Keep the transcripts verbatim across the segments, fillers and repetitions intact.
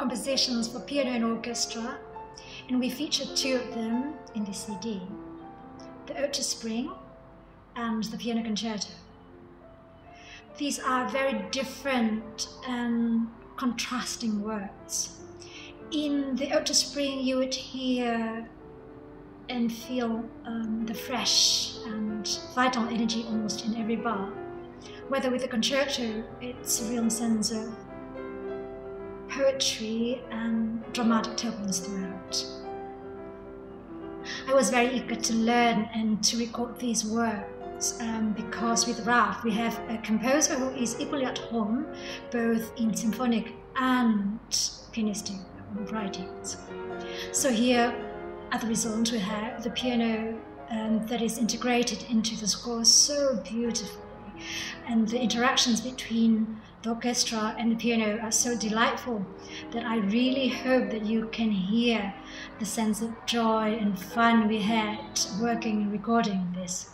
compositions for piano and orchestra, and we featured two of them in this C D, the Ode to Spring and the Piano Concerto. These are very different and contrasting works. In the Ode to Spring, you would hear and feel um, the fresh and vital energy almost in every bar. Whether with the concerto, it's a real sense of poetry and dramatic turbulence throughout. I was very eager to learn and to record these works um, because with Raff we have a composer who is equally at home both in symphonic and pianistic writings. So here as a result we have the piano um, that is integrated into the score so beautifully, and the interactions between the orchestra and the piano are so delightful that I really hope that you can hear the sense of joy and fun we had working and recording this.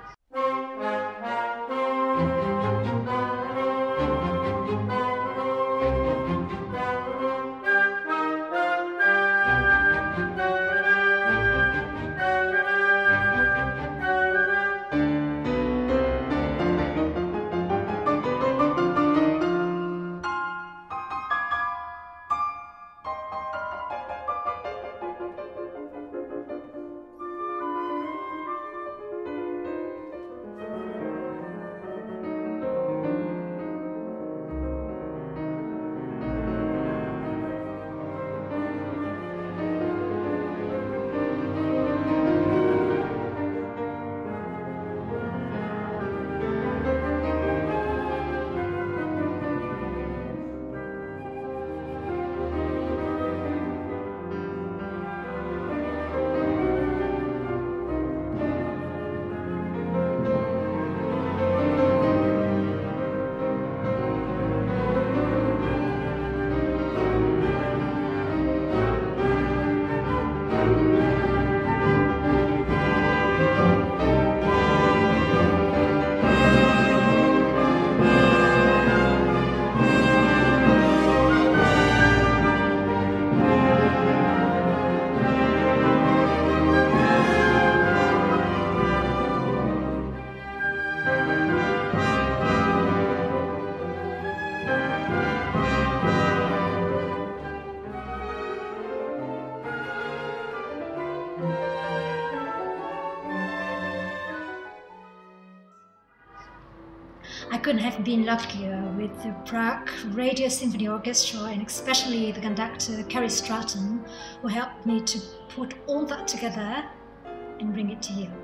I couldn't have been luckier with the Prague Radio Symphony Orchestra and especially the conductor Caprice who helped me to put all that together and bring it to you.